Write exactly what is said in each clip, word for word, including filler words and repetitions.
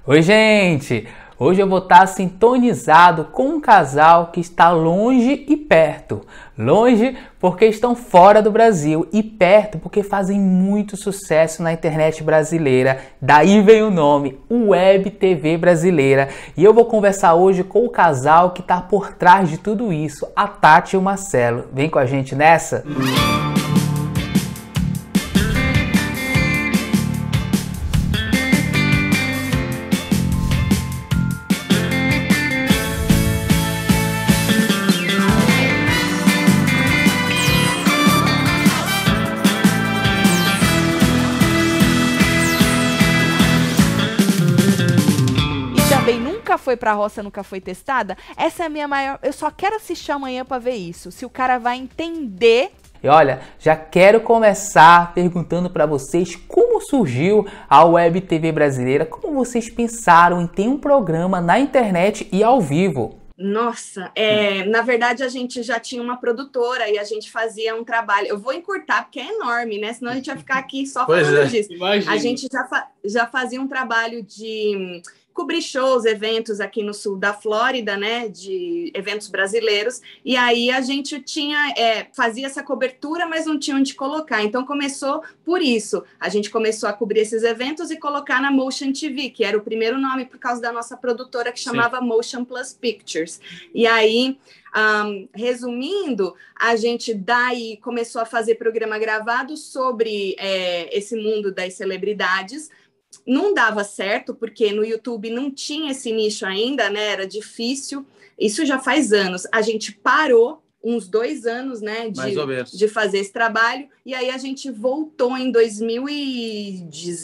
Oi, gente! Hoje eu vou estar sintonizado com um casal que está longe e perto. Longe porque estão fora do Brasil e perto porque fazem muito sucesso na internet brasileira. Daí vem o nome, Web T V Brasileira. E eu vou conversar hoje com o casal que está por trás de tudo isso, a Tati e o Marcelo. Vem com a gente nessa? Nunca foi pra roça, nunca foi testada. Essa é a minha maior... Eu só quero assistir amanhã pra ver isso. Se o cara vai entender... E olha, já quero começar perguntando para vocês como surgiu a Web T V Brasileira, como vocês pensaram em ter um programa na internet e ao vivo. Nossa, é, na verdade a gente já tinha uma produtora e a gente fazia um trabalho. Eu vou encurtar porque é enorme, né? Senão a gente vai ficar aqui só falando é, disso. Imagina. A gente já, fa já fazia um trabalho de cobrir shows, eventos aqui no sul da Flórida, né? De eventos brasileiros. E aí a gente tinha, é, fazia essa cobertura, mas não tinha onde colocar. Então começou por isso. A gente começou a cobrir esses eventos e colocar na Motion T V, que era o primeiro nome por causa da nossa produtora que chamava Sim. Motion Plus Pictures. E aí, um, resumindo, a gente daí começou a fazer programa gravado sobre é, esse mundo das celebridades. Não dava certo, porque no YouTube não tinha esse nicho ainda, né? Era difícil. Isso já faz anos. A gente parou uns dois anos, né? De, de fazer esse trabalho. E aí a gente voltou em dois mil e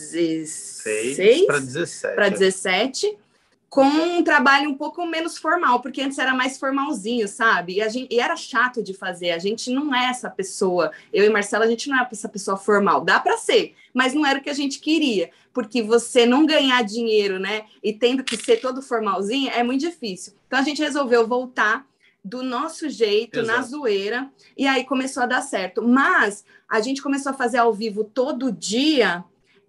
dezesseis para dezessete. Para dezessete. Com um trabalho um pouco menos formal, porque antes era mais formalzinho, sabe? E, a gente, e era chato de fazer, a gente não é essa pessoa, eu e Marcela, a gente não é essa pessoa formal, dá para ser, mas não era o que a gente queria, porque você não ganhar dinheiro, né, e tendo que ser todo formalzinho, é muito difícil. Então a gente resolveu voltar do nosso jeito, Exato. Na zoeira, e aí começou a dar certo. Mas a gente começou a fazer ao vivo todo dia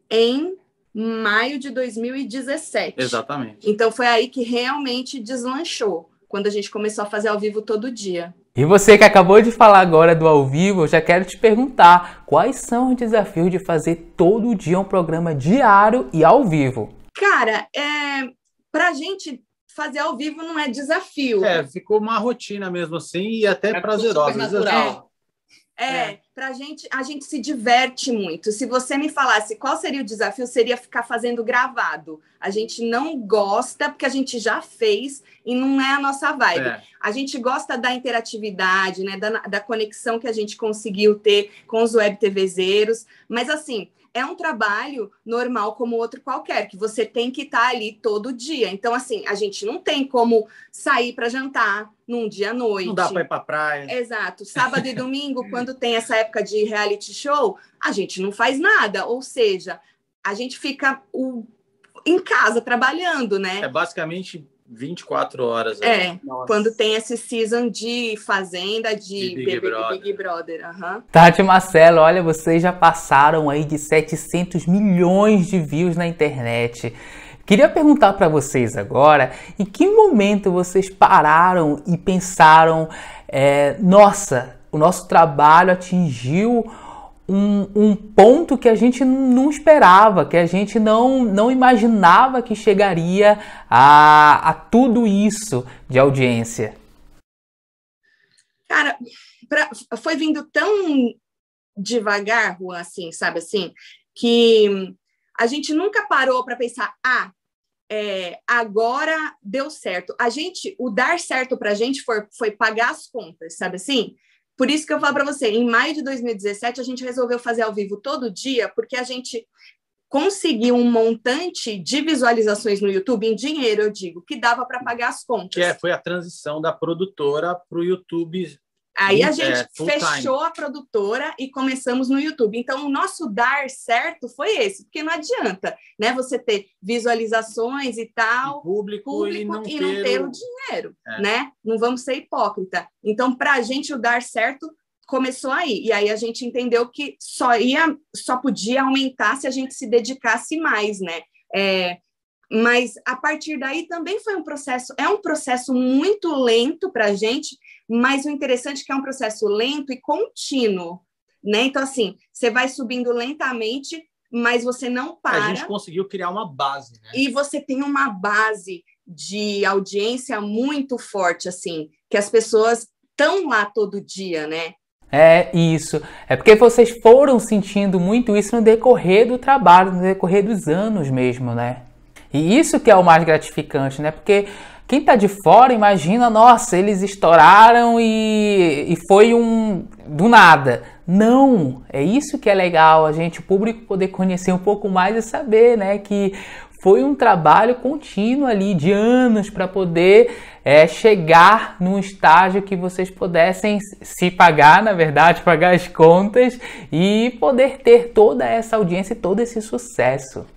em maio de dois mil e dezessete. Exatamente. Então foi aí que realmente deslanchou, quando a gente começou a fazer ao vivo todo dia. E você que acabou de falar agora do ao vivo, eu já quero te perguntar, quais são os desafios de fazer todo dia um programa diário e ao vivo? Cara, é, pra gente fazer ao vivo não é desafio. É, ficou uma rotina mesmo assim e até é prazerosa. Natural. É, é, pra gente, a gente se diverte muito. Se você me falasse qual seria o desafio, seria ficar fazendo gravado. A gente não gosta, porque a gente já fez e não é a nossa vibe. É. A gente gosta da interatividade, né, da, da conexão que a gente conseguiu ter com os web TVzeiros, mas assim, é um trabalho normal como outro qualquer, que você tem que estar ali todo dia. Então, assim, a gente não tem como sair para jantar num dia à noite. Não dá para ir para praia. Exato. Sábado e domingo, quando tem essa época de reality show, a gente não faz nada. Ou seja, a gente fica o, em casa trabalhando, né? É basicamente vinte e quatro horas. É, né? Quando tem esse season de Fazenda, de, de Big, Big Brother. Big Brother. Uhum. Tati e Marcelo, olha, vocês já passaram aí de setecentos milhões de views na internet. Queria perguntar para vocês agora, em que momento vocês pararam e pensaram, é, nossa, o nosso trabalho atingiu um, um ponto que a gente não esperava, que a gente não, não imaginava que chegaria a, a tudo isso de audiência? Cara, pra, foi vindo tão devagar, Juan, assim, sabe assim, que a gente nunca parou para pensar, ah, é, agora deu certo. A gente, o dar certo para a gente foi, foi pagar as contas, sabe assim? Por isso que eu falo para você, em maio de dois mil e dezessete, a gente resolveu fazer ao vivo todo dia, porque a gente conseguiu um montante de visualizações no YouTube, em dinheiro, eu digo, que dava para pagar as contas. Que é, foi a transição da produtora para o YouTube. Aí a gente é, fechou a produtora e começamos no YouTube. Então, o nosso dar certo foi esse, porque não adianta, né, você ter visualizações e tal, e público, público e não, e não ter, ter o o dinheiro, é. né? Não vamos ser hipócrita. Então, para a gente, o dar certo começou aí. E aí a gente entendeu que só ia, só podia aumentar se a gente se dedicasse mais, né? É, Mas a partir daí também foi um processo, é um processo muito lento para a gente, mas o interessante é que é um processo lento e contínuo, né? Então, assim, você vai subindo lentamente, mas você não para. A gente conseguiu criar uma base, né? E você tem uma base de audiência muito forte, assim, que as pessoas estão lá todo dia, né? É isso. É porque vocês foram sentindo muito isso no decorrer do trabalho, no decorrer dos anos mesmo, né? E isso que é o mais gratificante, né? Porque quem tá de fora imagina, nossa, eles estouraram e, e foi um do nada. Não, é isso que é legal, a gente, o público, poder conhecer um pouco mais e saber, né, que foi um trabalho contínuo ali de anos para poder é, chegar num estágio que vocês pudessem se pagar, na verdade, pagar as contas e poder ter toda essa audiência e todo esse sucesso.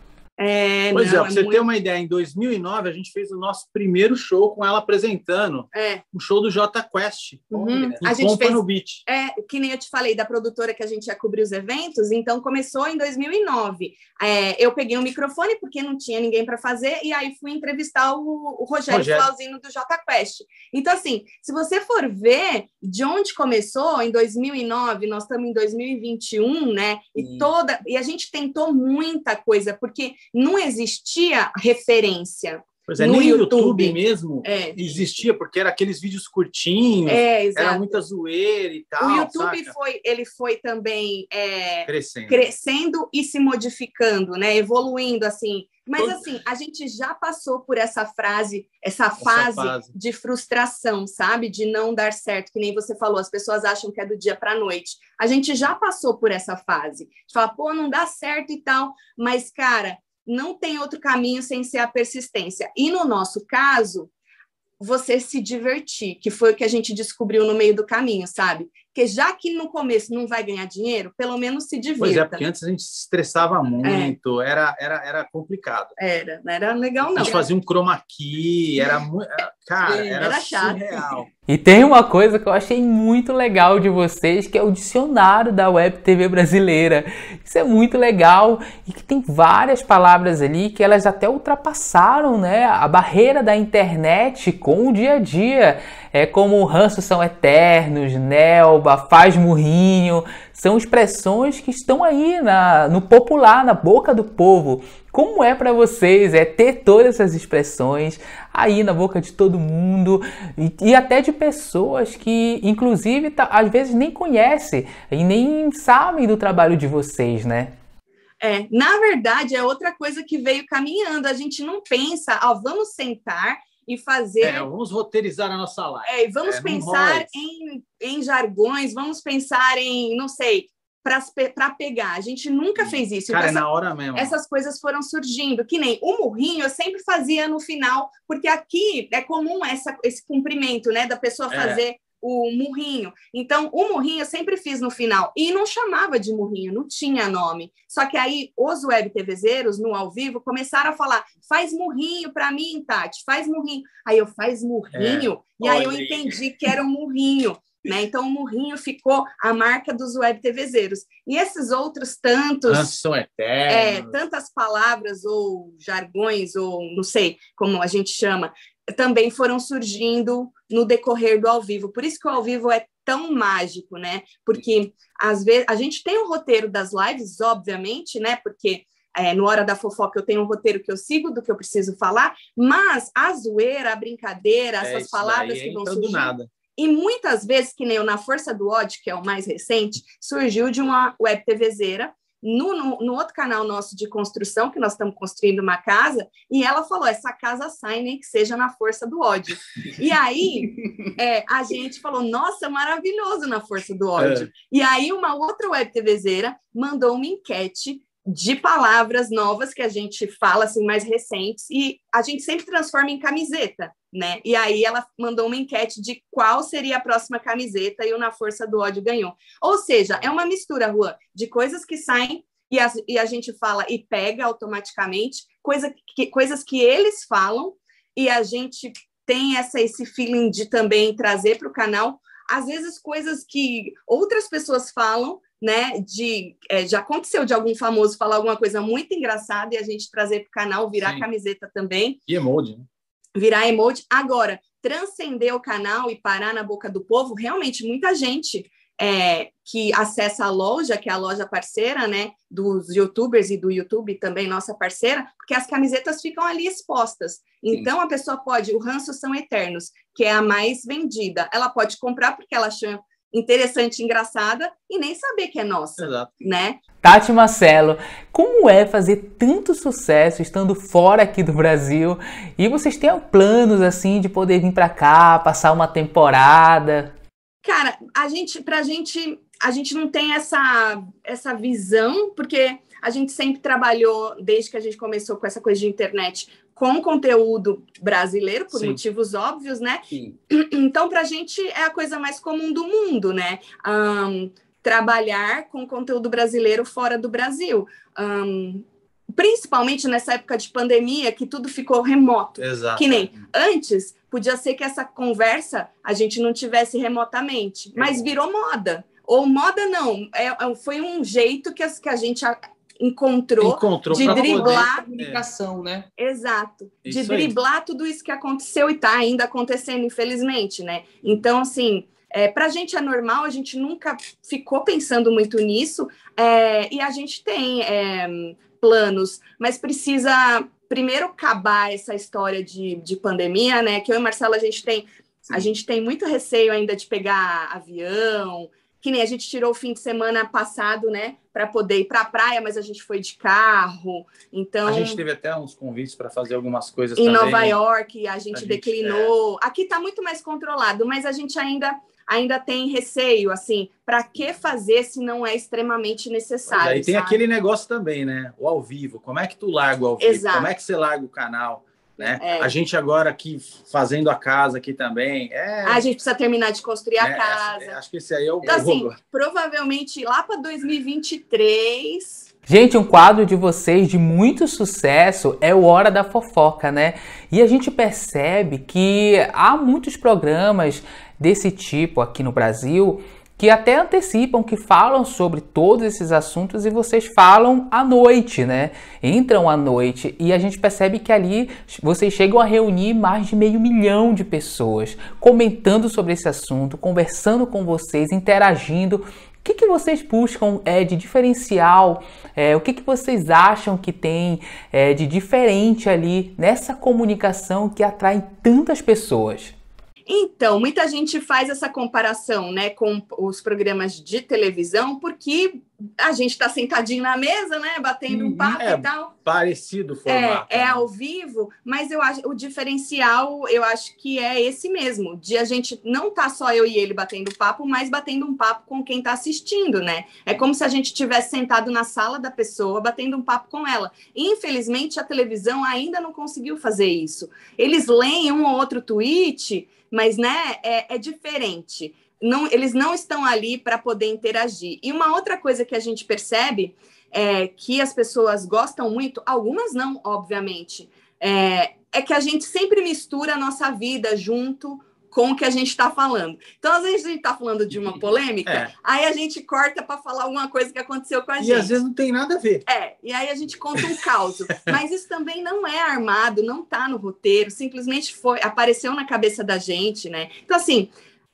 É, pois não, é, para você muito... ter uma ideia, em dois mil e nove a gente fez o nosso primeiro show com ela apresentando, é. um show do Jota Quest, uhum. em a gente fez no Beach. É, que nem eu te falei, da produtora que a gente ia cobrir os eventos, então começou em dois mil e nove. É, eu peguei um microfone porque não tinha ninguém para fazer, e aí fui entrevistar o, o Rogério, Rogério. Flauzino do Jota Quest. Então, assim, se você for ver de onde começou, em dois mil e nove, nós estamos em dois mil e vinte e um, né? E, toda, e a gente tentou muita coisa, porque não existia referência. Pois é, no nem YouTube. YouTube mesmo é. existia, porque era aqueles vídeos curtinhos, é, era muita zoeira e tal. O YouTube saca? foi, ele foi também é, crescendo. crescendo e se modificando, né? Evoluindo, assim. Mas, Todo... assim, a gente já passou por essa frase, essa, essa fase, fase de frustração, sabe? De não dar certo, que nem você falou, as pessoas acham que é do dia para a noite. A gente já passou por essa fase. A gente fala, pô, não dá certo e tal, mas, cara, não tem outro caminho sem ser a persistência. E no nosso caso, você se divertir, que foi o que a gente descobriu no meio do caminho, sabe? Porque já que no começo não vai ganhar dinheiro, pelo menos se divirta. Pois é, porque antes a gente se estressava muito, é. era, era, era complicado. Era, não era legal não. A gente fazia um chroma key, era muito... Cara, era, era chato. surreal. E tem uma coisa que eu achei muito legal de vocês, que é o dicionário da Web T V brasileira. Isso é muito legal e que tem várias palavras ali que elas até ultrapassaram, né, a barreira da internet com o dia a dia. É como ranços são eternos, Nelba, faz murrinho, são expressões que estão aí na, no popular, na boca do povo. Como é para vocês é ter todas essas expressões aí na boca de todo mundo e, e até de pessoas que, inclusive, tá, às vezes nem conhecem e nem sabem do trabalho de vocês, né? É, na verdade, é outra coisa que veio caminhando. A gente não pensa, ó, vamos sentar e fazer... É, vamos roteirizar a nossa live. É, vamos é, pensar em, em jargões, vamos pensar em, não sei... para pegar. A gente nunca fez isso. Cara, então, é na hora mesmo. Essas coisas foram surgindo, que nem o murrinho eu sempre fazia no final, porque aqui é comum essa, esse cumprimento, né, da pessoa fazer é. o murrinho. Então, o murrinho eu sempre fiz no final, e não chamava de murrinho, não tinha nome. Só que aí, os web TVzeiros, no ao vivo, começaram a falar, faz murrinho para mim, Tati, faz murrinho. Aí eu, faz murrinho? É. E aí eu entendi que era um murrinho. Né? Então, o murrinho ficou a marca dos web TVzeiros. E esses outros tantos... são eternos. É, tantas palavras ou jargões, ou não sei como a gente chama, também foram surgindo no decorrer do ao vivo. Por isso que o ao vivo é tão mágico, né? Porque, às vezes, a gente tem o roteiro das lives, obviamente, né? Porque... É, no Hora da Fofoca eu tenho um roteiro que eu sigo do que eu preciso falar, mas a zoeira, a brincadeira, essas é, palavras que vão surgir... Nada. E muitas vezes, que nem eu na Força do Ódio, que é o mais recente, surgiu de uma web TVzeira no, no, no outro canal nosso de construção, que nós estamos construindo uma casa, e ela falou, essa casa sai nem que seja na Força do Ódio. E aí, é, a gente falou, nossa, maravilhoso na Força do Ódio. É. E aí, uma outra web TVzeira mandou uma enquete de palavras novas que a gente fala, assim, mais recentes, e a gente sempre transforma em camiseta, né? E aí ela mandou uma enquete de qual seria a próxima camiseta e o Na Força do Ódio ganhou. Ou seja, é uma mistura, Juan, de coisas que saem e a, e a gente fala e pega automaticamente, coisa que, coisas que eles falam e a gente tem essa, esse feeling de também trazer para o canal, às vezes coisas que outras pessoas falam, né, de, é, já aconteceu de algum famoso falar alguma coisa muito engraçada e a gente trazer para o canal, virar Sim. camiseta também. E emoji, né? Virar emoji. Agora, transcender o canal e parar na boca do povo, realmente, muita gente é, que acessa a loja, que é a loja parceira, né, dos youtubers e do YouTube também, nossa parceira, porque as camisetas ficam ali expostas. Então, Sim. a pessoa pode, o Ranço São Eternos, que é a mais vendida, ela pode comprar porque ela achou interessante, engraçada, e nem saber que é nossa, Exato. né? Tati Marcelo, como é fazer tanto sucesso estando fora aqui do Brasil? E vocês têm planos, assim, de poder vir para cá, passar uma temporada? Cara, a gente, pra gente, a gente não tem essa, essa visão, porque a gente sempre trabalhou, desde que a gente começou com essa coisa de internet, com conteúdo brasileiro, por Sim. motivos óbvios, né? Sim. Então, pra gente, é a coisa mais comum do mundo, né? Um, trabalhar com conteúdo brasileiro fora do Brasil. Um, principalmente nessa época de pandemia, que tudo ficou remoto. Exato. Que nem antes, podia ser que essa conversa a gente não tivesse remotamente, mas virou moda. Ou moda não, é, foi um jeito que, as, que a gente encontrou, encontrou de driblar a comunicação, né? Exato. Isso de driblar aí. Tudo isso que aconteceu e está ainda acontecendo, infelizmente, né? Então, assim, é, para a gente é normal, a gente nunca ficou pensando muito nisso, é, e a gente tem é, planos, mas precisa primeiro acabar essa história de, de pandemia, né? Que eu e Marcelo, a gente tem, a gente tem muito receio ainda de pegar avião, que nem a gente tirou o fim de semana passado, né, para poder ir para a praia, mas a gente foi de carro, então... A gente teve até uns convites para fazer algumas coisas em também. Em Nova York, a gente, a gente declinou. É... Aqui está muito mais controlado, mas a gente ainda, ainda tem receio, assim, para que fazer se não é extremamente necessário, Aí tem sabe? aquele negócio também, né, o ao vivo, como é que tu larga o ao vivo? Exato. Como é que você larga o canal? Né? É. A gente agora aqui fazendo a casa aqui também. É... A gente precisa terminar de construir é, a casa. É, acho que esse aí é o... Então, assim, provavelmente lá para dois mil e vinte e três... Gente, um quadro de vocês de muito sucesso é o Hora da Fofoca, né? E a gente percebe que há muitos programas desse tipo aqui no Brasil que até antecipam, que falam sobre todos esses assuntos e vocês falam à noite, né? Entram à noite e a gente percebe que ali vocês chegam a reunir mais de meio milhão de pessoas comentando sobre esse assunto, conversando com vocês, interagindo. O que, que vocês buscam é, de diferencial? É, o que, que vocês acham que tem é, de diferente ali nessa comunicação que atrai tantas pessoas? Então, muita gente faz essa comparação, né, com os programas de televisão, porque a gente está sentadinho na mesa, né, batendo um papo é e tal. Parecido o formato. É, é né? ao vivo, mas eu acho, o diferencial, eu acho que é esse mesmo, de a gente não tá só eu e ele batendo papo, mas batendo um papo com quem está assistindo, né? É como se a gente tivesse sentado na sala da pessoa, batendo um papo com ela. Infelizmente, a televisão ainda não conseguiu fazer isso. Eles leem um ou outro tweet, mas, né, é, é diferente. Não, eles não estão ali para poder interagir. E uma outra coisa que a gente percebe é que as pessoas gostam muito, algumas não, obviamente, é, é que a gente sempre mistura a nossa vida junto com o que a gente está falando. Então, às vezes a gente está falando de uma polêmica, é. aí a gente corta para falar alguma coisa que aconteceu com a e gente. E às vezes não tem nada a ver. É, e aí a gente conta um caos. Mas isso também não é armado, não está no roteiro, simplesmente foi, apareceu na cabeça da gente, né? Então, assim,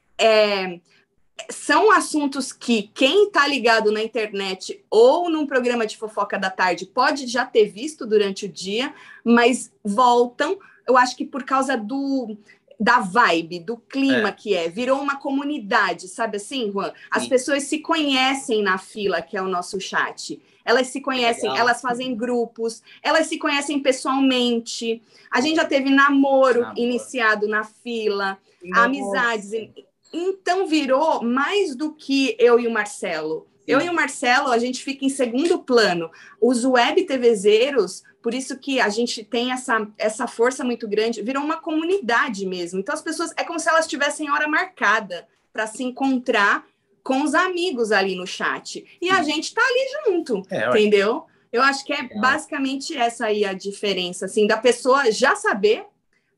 é, são assuntos que quem está ligado na internet ou num programa de fofoca da tarde pode já ter visto durante o dia, mas voltam, eu acho que por causa do... da vibe, do clima é. que é, virou uma comunidade, sabe assim, Juan? As Sim. pessoas se conhecem na fila, que é o nosso chat. Elas se conhecem, Legal. elas fazem grupos, elas se conhecem pessoalmente. A gente já teve namoro, namoro. iniciado na fila, Nossa. amizades. Então virou mais do que eu e o Marcelo. Sim. Eu e o Marcelo, a gente fica em segundo plano. Os web TVzeiros, por isso que a gente tem essa, essa força muito grande, virou uma comunidade mesmo. Então as pessoas, é como se elas tivessem hora marcada para se encontrar com os amigos ali no chat. E a gente tá ali junto, é, entendeu? Eu acho que é basicamente essa aí a diferença, assim, da pessoa já saber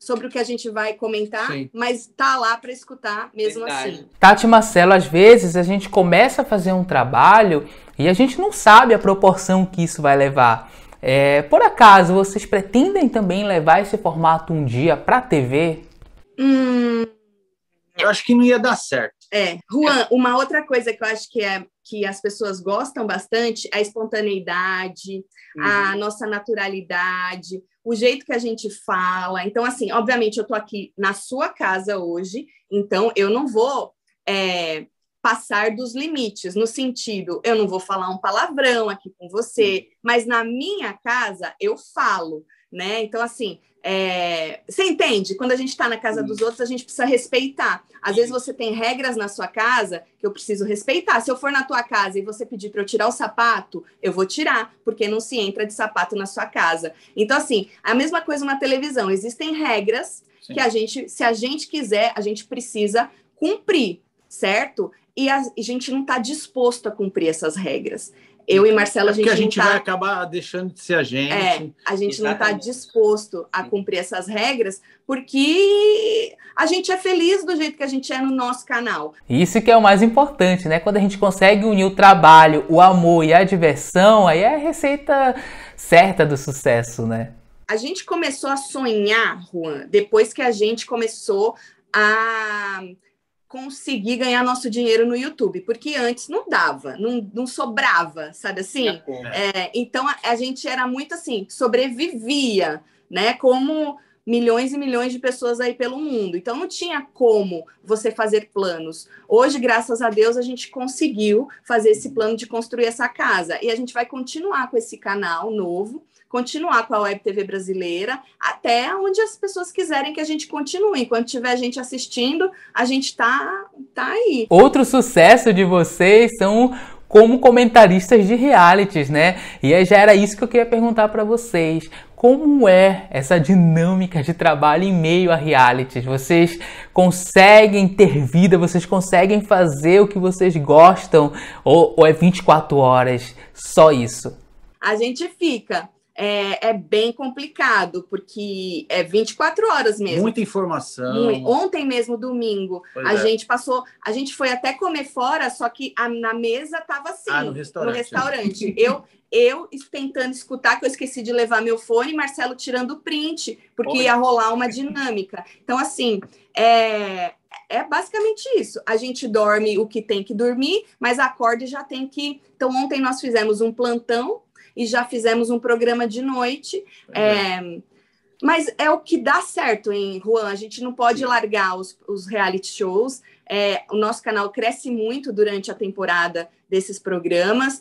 sobre o que a gente vai comentar, Sim. mas tá lá para escutar mesmo Verdade. assim. Tati, Marcelo, às vezes a gente começa a fazer um trabalho e a gente não sabe a proporção que isso vai levar. É, por acaso, vocês pretendem também levar esse formato um dia para a T V? Hum... Eu acho que não ia dar certo. É, Juan, uma outra coisa que eu acho que, é, que as pessoas gostam bastante é a espontaneidade, uhum. a nossa naturalidade, o jeito que a gente fala. Então, assim, obviamente, eu tô aqui na sua casa hoje, então eu não vou é, passar dos limites, no sentido, eu não vou falar um palavrão aqui com você, mas na minha casa eu falo, né? Então, assim, é... você entende? Quando a gente está na casa dos outros, a gente precisa respeitar. Às vezes você tem regras na sua casa que eu preciso respeitar. Se eu for na tua casa e você pedir para eu tirar o sapato, eu vou tirar, porque não se entra de sapato na sua casa. Então, assim, a mesma coisa na televisão. Existem regras Sim. que a gente, se a gente quiser, a gente precisa cumprir, certo? E a gente não está disposto a cumprir essas regras. Eu e Marcelo, a gente, é a gente não tá... vai acabar deixando de ser a gente. É, a gente Exatamente. não está disposto a cumprir essas regras porque a gente é feliz do jeito que a gente é no nosso canal. Isso que é o mais importante, né? Quando a gente consegue unir o trabalho, o amor e a diversão, aí é a receita certa do sucesso, né? A gente começou a sonhar, Juan, depois que a gente começou a... conseguir ganhar nosso dinheiro no YouTube, porque antes não dava, não, não sobrava, sabe assim? É, então, a, a gente era muito assim, sobrevivia, né? Como milhões e milhões de pessoas aí pelo mundo. Então, não tinha como você fazer planos. Hoje, graças a Deus, a gente conseguiu fazer esse plano de construir essa casa. E a gente vai continuar com esse canal novo, continuar com a Web T V brasileira, até onde as pessoas quiserem que a gente continue. Enquanto tiver gente assistindo, a gente tá, tá aí. Outro sucesso de vocês são como comentaristas de realities, né? E aí já era isso que eu queria perguntar para vocês. Como é essa dinâmica de trabalho em meio a realities? Vocês conseguem ter vida? Vocês conseguem fazer o que vocês gostam? Ou, ou é vinte e quatro horas só isso? A gente fica... É, é bem complicado, porque é vinte e quatro horas mesmo. Muita informação. Ontem mesmo, domingo, pois a é. gente passou... A gente foi até comer fora, só que a, na mesa tava assim, ah, no restaurante. No restaurante. eu, eu tentando escutar, que eu esqueci de levar meu fone, e Marcelo tirando print, porque Oi. ia rolar uma dinâmica. Então, assim, é... É basicamente isso. A gente dorme o que tem que dormir, mas acorda e já tem que... Então, ontem nós fizemos um plantão, e já fizemos um programa de noite, é, mas é o que dá certo, hein, Juan? A gente não pode Sim. largar os, os reality shows, é, o nosso canal cresce muito durante a temporada desses programas,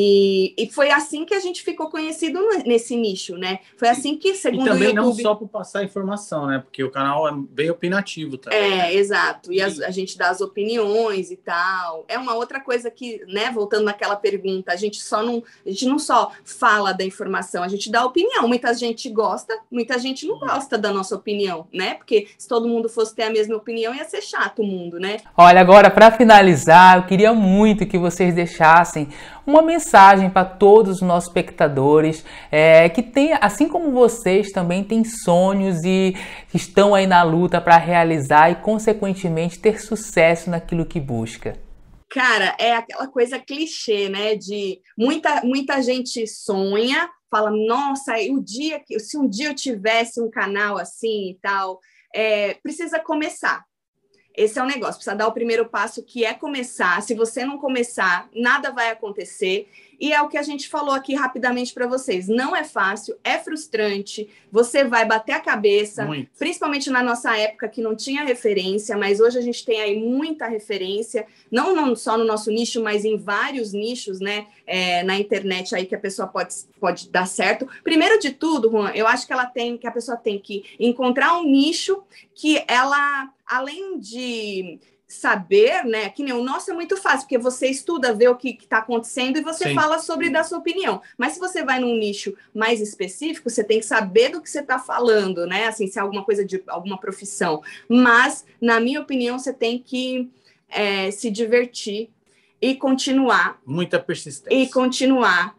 e, e foi assim que a gente ficou conhecido nesse nicho, né? Foi assim que, segundo o YouTube... E também o YouTube... não só por passar informação, né? Porque o canal é bem opinativo também. É, né? exato. E as, a gente dá as opiniões e tal. É uma outra coisa que, né? Voltando naquela pergunta, a gente só não... A gente não só fala da informação, a gente dá opinião. Muita gente gosta, muita gente não gosta da nossa opinião, né? Porque se todo mundo fosse ter a mesma opinião, ia ser chato o mundo, né? Olha, agora, para finalizar, eu queria muito que vocês deixassem uma mensagem para todos os nossos espectadores é, que tem, assim como vocês, também têm sonhos e estão aí na luta para realizar e, consequentemente, ter sucesso naquilo que busca. Cara, é aquela coisa clichê, né? De muita, muita gente sonha, fala, nossa, o dia que, se um dia eu tivesse um canal assim e tal, é, precisa começar. Esse é o negócio, precisa dar o primeiro passo, que é começar. Se você não começar, nada vai acontecer. E é o que a gente falou aqui rapidamente para vocês. Não é fácil, é frustrante, você vai bater a cabeça, Muito. principalmente na nossa época que não tinha referência, mas hoje a gente tem aí muita referência, não, não só no nosso nicho, mas em vários nichos, né, é, na internet aí que a pessoa pode, pode dar certo. Primeiro de tudo, Juan, eu acho que ela tem, que a pessoa tem que encontrar um nicho que ela, além de saber, né, que nem o nosso é muito fácil, porque você estuda, vê o que está acontecendo e você Sim. fala sobre dar sua opinião. Mas se você vai num nicho mais específico, você tem que saber do que você está falando, né, assim, se é alguma coisa de alguma profissão. Mas, na minha opinião, você tem que é, se divertir e continuar. Muita persistência. E continuar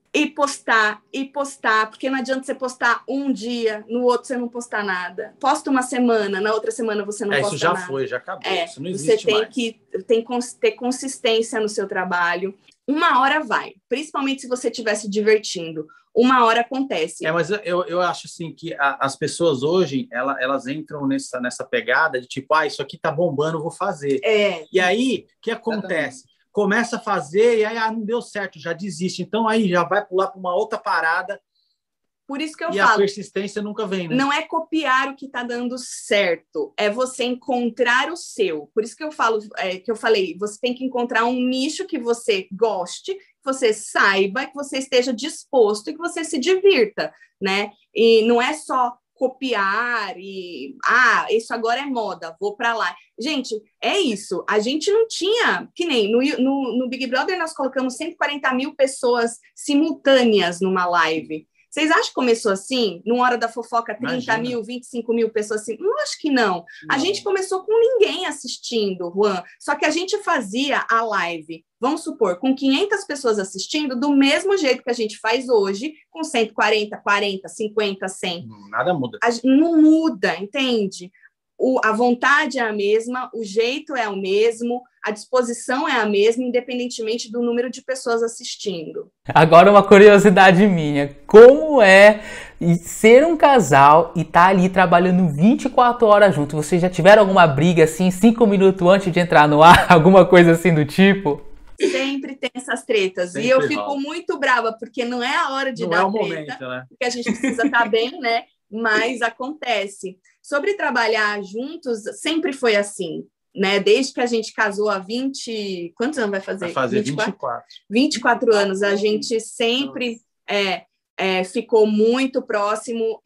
E postar, e postar, porque não adianta você postar um dia, no outro você não postar nada. Posta uma semana, na outra semana você não é, posta nada. Isso já nada. foi, já acabou, é, isso não existe Você tem mais. que tem, ter consistência no seu trabalho. Uma hora vai, principalmente se você estiver se divertindo. Uma hora acontece. É, mas eu, eu acho assim que a, as pessoas hoje, ela, elas entram nessa, nessa pegada de tipo, ah, isso aqui tá bombando, eu vou fazer. É. E aí, o que acontece? Exatamente. Começa a fazer e aí ah, não deu certo, já desiste. Então aí já vai pular para uma outra parada. Por isso que eu e falo. E a persistência nunca vem, né? Não é copiar o que está dando certo, é você encontrar o seu. Por isso que eu falo, é, que eu falei, você tem que encontrar um nicho que você goste, que você saiba, que você esteja disposto e que você se divirta, né? E não é só copiar e ah, isso agora é moda, vou para lá. Gente, é isso. A gente não tinha, que nem no, no, no Big Brother nós colocamos cento e quarenta mil pessoas simultâneas numa live. Vocês acham que começou assim? Numa hora da fofoca, trinta Imagina. mil, vinte e cinco mil pessoas assim? Não, acho que não. não. A gente começou com ninguém assistindo, Juan. Só que a gente fazia a live, vamos supor, com quinhentas pessoas assistindo, do mesmo jeito que a gente faz hoje, com cento e quarenta, quarenta, cinquenta, cem. Nada muda. A, não muda, entende? O, a vontade é a mesma, o jeito é o mesmo, a disposição é a mesma, independentemente do número de pessoas assistindo. Agora uma curiosidade minha, como é ser um casal e estar tá ali trabalhando vinte e quatro horas juntos? Vocês já tiveram alguma briga assim, cinco minutos antes de entrar no ar, alguma coisa assim do tipo? Sempre tem essas tretas, Sempre e eu fico rola. muito brava, porque não é a hora de não dar é o treta, momento, né? porque a gente precisa estar bem, né? Mas acontece. Sobre trabalhar juntos, sempre foi assim, né? Desde que a gente casou há vinte... Quantos anos vai fazer? Vai fazer vinte e quatro. vinte e quatro anos. A gente sempre é, é, ficou muito próximo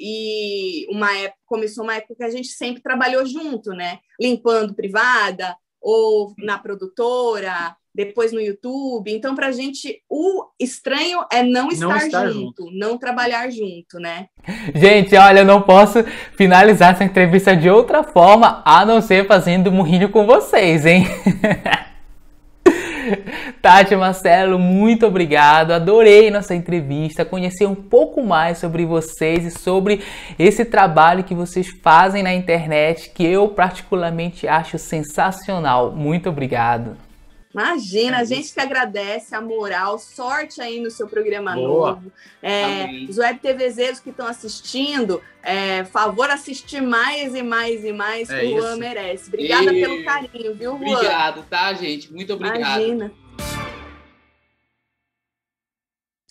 e uma época, começou uma época que a gente sempre trabalhou junto, né? Limpando privada ou na produtora, depois no YouTube. Então, para a gente, o estranho é não estar, não estar junto, junto, não trabalhar junto, né? Gente, olha, eu não posso finalizar essa entrevista de outra forma, a não ser fazendo murrinho com vocês, hein? Tati, Marcelo, muito obrigado, adorei nossa entrevista, conhecer um pouco mais sobre vocês e sobre esse trabalho que vocês fazem na internet, que eu particularmente acho sensacional. Muito obrigado. Imagina, é a gente que agradece a moral, sorte aí no seu programa Boa. novo. É, os web TVzeiros que estão assistindo, é, favor assistir mais e mais e mais, é que o Juan merece. Obrigada e... pelo carinho, viu, Juan? Obrigado, tá, gente? Muito obrigado. Imagina.